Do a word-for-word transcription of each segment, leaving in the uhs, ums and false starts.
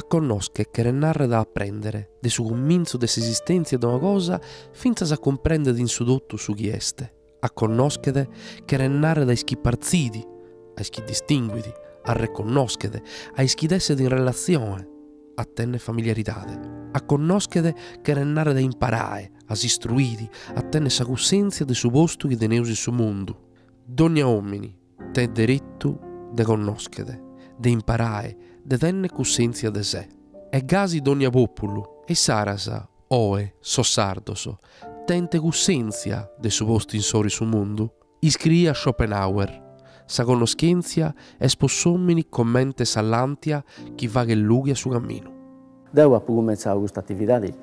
conoscere che narra da apprendere, de su cominzo de s'esistenza di una cosa, finza a comprendere in sudotto su chi este. A conoscere che narra da ischi parziti, a ischi distinguiti, a riconoscere, a ischi d'essere in relazione, a tenne familiarità, a conoscere che narra da imparare, a istruiti, a tenne sa coscienza de su posto che teneusi su mondo. Dogna uomini, te diritto de conoscere, de imparare, de tenne coscienza de sé. E gasi dogna popolo, e sarasa, oe, so sardoso, tente coscienza de su posto in sori su mondo. Iscria Schopenhauer. Sa conoscenza è spossomini commente s'allantia chi va che lughi a su cammino. Deu ho cominciato questa attività di,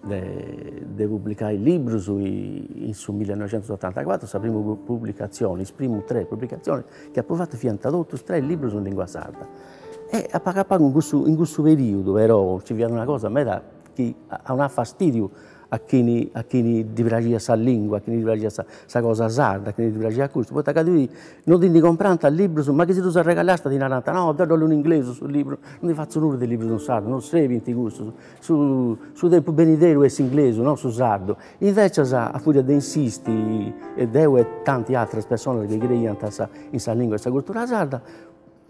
di, di pubblicare libri in su millenovecentottantaquattro, la prima pubblicazione, le prime tre pubblicazioni che ho fatto fino a adulti, tre libri in lingua sarda. E a poco a poco in questo, in questo periodo però ci viene una cosa a me da, che ha un fastidio a chi a chi divragia sa lingua, a chi divragia sa, sa cosa sarda, a chi divragia questo. Poi accadui non ti comprando il libro, ma che se tu sei regalato di narrata, no, darlo in inglese sul libro, non ti faccio nulla del libro in sardo, non sei vinti gusto, su su tempo benidero è inglese, non su sardo. Invece a furia di insisti e Deo e tante altre persone che credono in sa lingua e sa cultura sarda,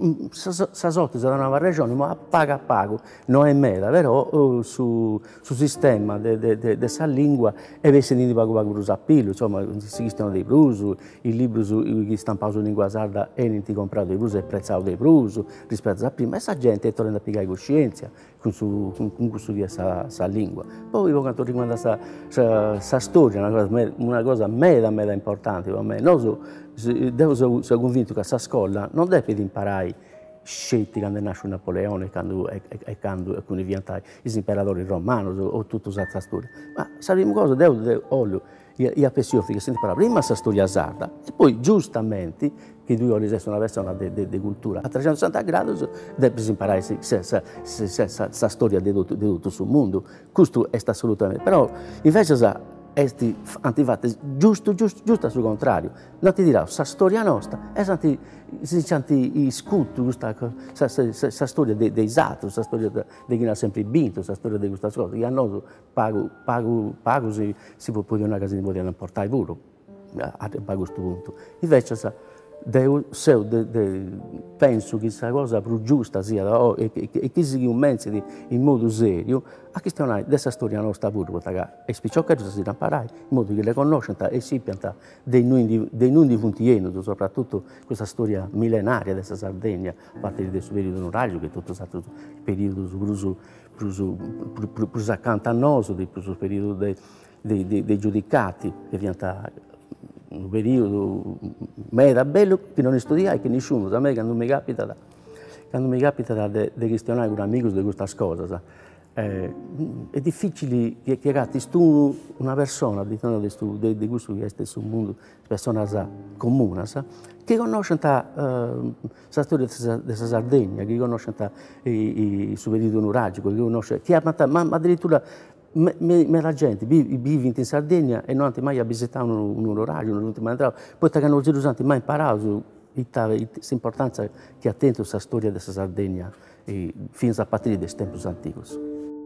sa sotto da una regione, ma a pago a pago, non è mera, però su su sistema della lingua e vede di pago pago per usare, insomma, esistono dei brusi, i libri che stampano in lingua sarda e non ti comprano dei brusi e prezzato dei brusi rispetto a prima, e sa gente è tornata a piegare coscienza con su con questo via sa lingua. Poi per quanto riguarda sa storia, una cosa una cosa meda meda importante per me, non so devo sono convinto che questa scuola non deve imparare scelte quando nasce Napoleone quando, e, e, e quando diventano gli imperatori romani o tutta questa storia, ma sarebbe una cosa devo olio e a pensione che si impara prima questa storia sarda e poi giustamente che tu ora sei una persona di cultura a trecentosessanta gradi devi imparare questa storia di tutto, di tutto sul mondo. Questo è assolutamente, però invece esti antifatti giusto, giusto, giusto sul contrario. Non ti dirò, questa storia nostra è santi, si senti scudo, questa storia dei, dei altri, questa storia di chi ha sempre vinto, questa storia di questa cosa, che a noi pago, pago, pago si, si può dire una cosa di poter portare pure a, a questo punto. Invece De, se, de, de, penso che questa cosa più giusta sia oh, e, e, e che si commensi in modo serio a questionare questa storia nostra pure e spicciò che si imparare in modo che le conoscano e si pianta dei non di puntieni, soprattutto questa storia millenaria della Sardegna a partire del suo periodo nuraggio che è tutto stato il periodo più accanto a noi, il periodo dei, dei, dei, dei giudicati che viene un periodo mera bello che non studiai, che nessuno, a me quando mi capita da, quando mi capita di questionare con amici di questa cosa, eh, è difficile che, che catti tu una persona di, di, di questo che è sul mondo, persona comune, che conosce la uh, storia della Sardegna, che conosce il suo periodo nuragico, che conosce, che ha, ma, ma addirittura Me, me, me la gente vive in Sardegna e non hanno mai visitato un, un orario, non hanno mai entrato, poi che non hanno mai imparato l'importanza che ha tenuto questa storia della Sardegna e, fino a partire dai tempi antichi.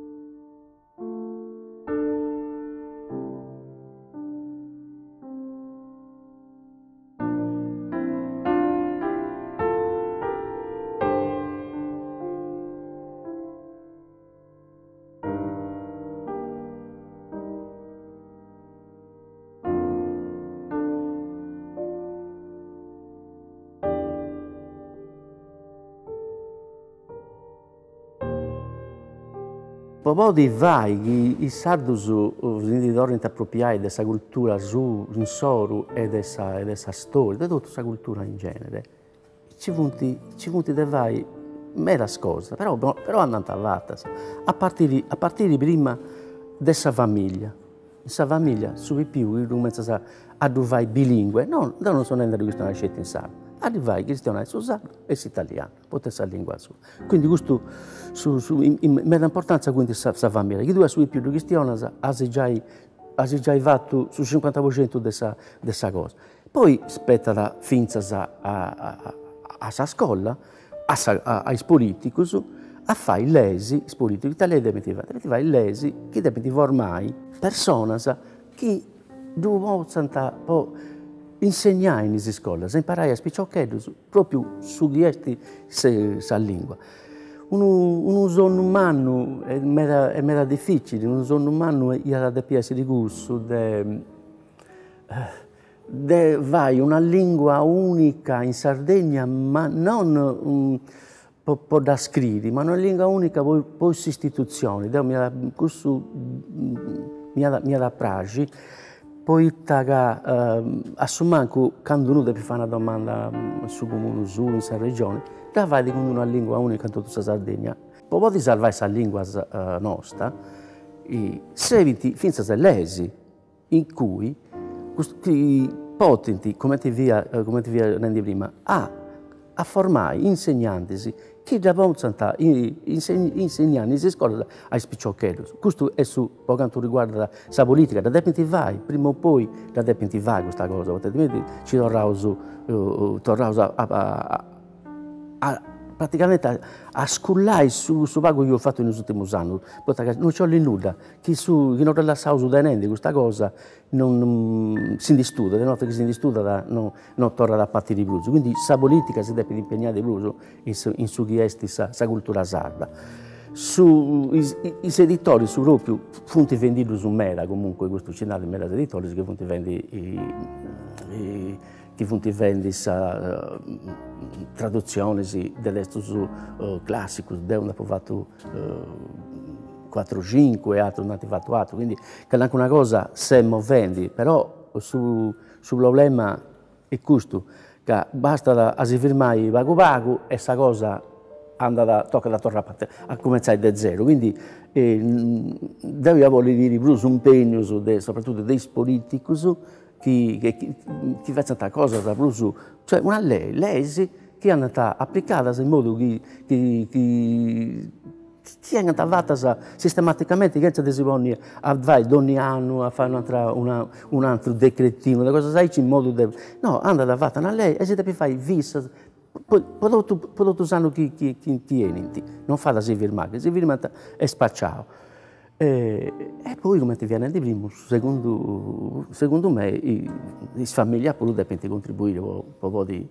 Proprio di vai, i sardi sono appropriati della cultura su, in soro e della storia, di tutta questa cultura in genere. Ci punti, ci punti di vai, mera cosa, però, però andando avanti, a partire, a partire prima della famiglia. Questa famiglia, su di più, io comincio a, a vai bilingue, no, non sono andato a questa scelta in sardo. Arrivai cristiano su sardo e italiano, potesse la lingua sua. Quindi questo su, su, in, in, in importanza quindi questa famiglia. Chi due su più cristiana ha già, già fatto sul cinquanta per cento di questa cosa. Poi spetta da finza a, a, a, a, a scuola, ai politici, a fare lesi, politici, che lei deve fare lesi, che deve formare persone che devono insegnare in queste scuole, imparare a spiccare proprio su questa lingua. Un sonno umano è molto difficile, un sonno umano è da piacere di gusto, de vai una lingua unica in Sardegna, ma non un po', po da scrivere, ma una lingua unica per queste istituzioni. Deo mi ha questo mi ha mi ha da pragi. Poi taga eh, assumanco quando uno deve fare una domanda su comune su in questa regione, da vai di una lingua unica in tutta la Sardegna. Poi di salvare questa lingua uh, nostra, e serviti fino a lesi in cui i potenti, come ti via, come ti via prima, a, a formare insegnanti che devono insegnare in scuola ai spicciocchetti. Questo è su, per quanto riguarda la politica, da depende vai, prima o poi da depende vai questa cosa, altrimenti ci torniamo uh, a, a, a praticamente a, a scullare su, su quello che ho fatto negli ultimi anni. Non c'ho nulla, chi, su, chi non rilassavo su tenente questa cosa non, non si distuda, le notte che si distuda non, non torna da parte di Bruzzo. Quindi la politica si deve impegnare di Bruzzo in, in su chi è questa cultura sarda. Su, i, i, i editori su proprio funti venduti su Mera, comunque questo c'è nato Mera editori che funti vendi i, i, che funti vendi sa uh, traduzioni sì, dell'esto su uh, classico, da una fatto uh, quattro cinque, altro non ha fatto altro, quindi che anche una cosa se movendi, però su, sul problema è questo, che basta a si firmare vago vago e questa cosa andata, tocca da tornare a cominciare da zero, quindi eh, devo voler dire più un impegno de, soprattutto dei politici che, che, che facciano questa cosa da più, cioè una lei, legge che è andata applicata in modo che, che, che che è andata fatta sistematicamente, che non si può ogni anno a fare un'altra, una, un altro decretino, una cosa sai, in modo de... no, è andata fatta una lei e si deve fare vista, prodotto sanno chi tieni, non fa da si firmare, si firma e spacciato. E, e poi come ti viene di primo, secondo, secondo me, i, i famiglie pure devono contribuire un po' di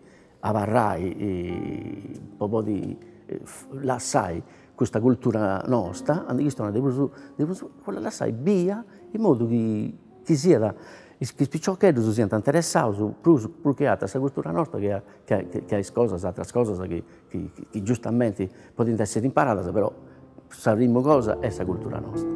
avarrai, un po' di lassai questa cultura nostra, hanno chiesto una la sai via in modo che, che sia da, che spicciocchetti si siano interessati più che altro questa cultura nostra che, che, che, che ha cose, altre cose che, che, che giustamente possono essere imparate, però la prima cosa è questa cultura nostra.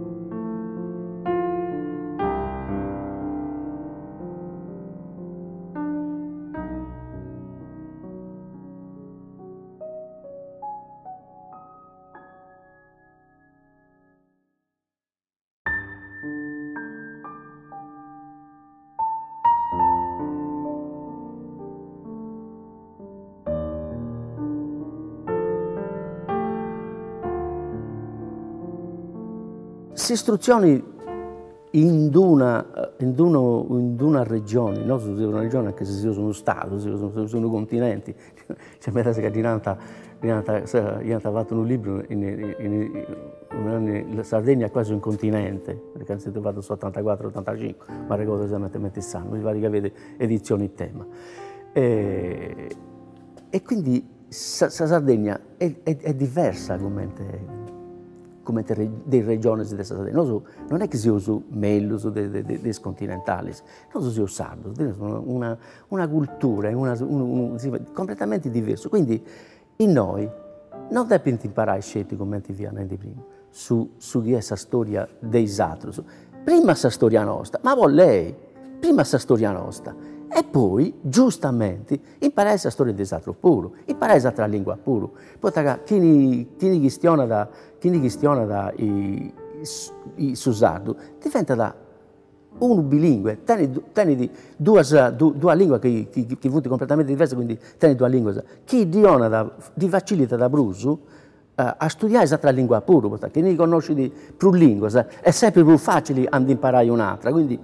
Queste istruzioni in una, in uno, in una regione, non su una regione che si sono stato, sono, sono continenti, c'è metà che dinanta, dinanta, dinanta fatto un libro, in, in, in, la Sardegna è quasi un continente, perché hanno stato fatto su ottantaquattro ottantacinque, ma ricordo esattamente il sanno, mi pare che avete edizioni in tema. E, e quindi la Sardegna è, è, è diversa come come delle regioni della Sardegna. Non è che si usa meglio dei continentali, non si usa sardo, una, una cultura una, un, un, completamente diversa. Quindi in noi non dobbiamo imparare a scegliere come ti viene di prima, su, su chi è la storia dei altri. Prima questa storia nostra, ma vuole lei, prima questa storia nostra. E poi, giustamente, imparare la storia dei altri pure, imparare l'altra lingua pure. Poi, chi ne questiona da, chi ne questiona da i, i, i susardo, diventa da un bilingue, tieni, tieni due, due, due lingue che, che, che sono completamente diverse, quindi tieni due lingue. Chi diona da, di facilita da Brusu uh, a studiare l'altra lingua pure, perché chi ne conosce di più lingue, è sempre più facile andare a imparare un'altra. Quindi,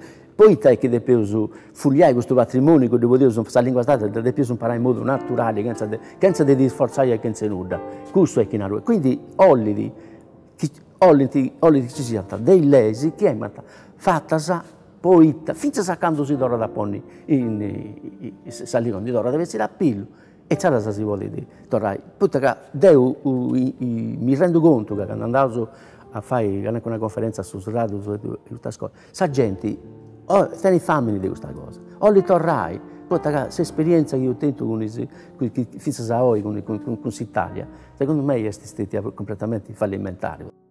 poi te che devi fugliare questo patrimonio che devo dire questa lingua stata devi imparare in modo naturale senza de, senza di sforzare che non c'è nulla questo è che non è quindi olli olli olli ci siano dei lesi che è fatta poi finché quando si torna da ponni in salire d'ora deve essere a pillo e c'è la si vuole dire tornare poi devo mi rendo conto che quando andavo a fare anche una conferenza su radio su tutta scuola sa gente oh, tieni fame di questa cosa o li torrai poi questa esperienza che io tento con i fissa oggi con con con Italia secondo me è stata completamente fallimentare.